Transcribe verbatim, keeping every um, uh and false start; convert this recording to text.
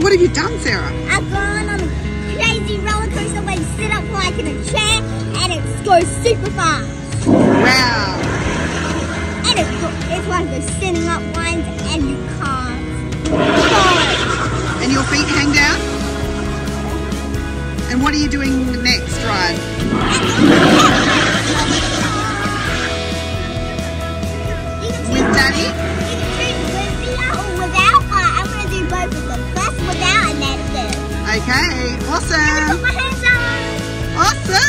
what have you done, Sarah? I've gone on a crazy roller coaster where you sit up like in a chair and it goes super fast. Wow. And it's, it's one of those sitting up ones and you can't go. And your feet hang down? And what are you doing next, Ryan? With Daddy? You can do with or without. Uh, I'm going to do both of them. First without and then this. Okay, Put awesome. my hands on. Awesome.